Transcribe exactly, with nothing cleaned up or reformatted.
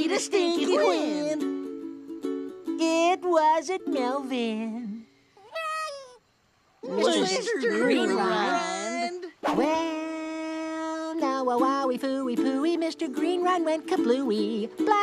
made a stinky wind. It wasn't Melvin. Mister Greenrind. Well, now a wowie fooey pooey, Mister Greenrind went kablooey. Blah,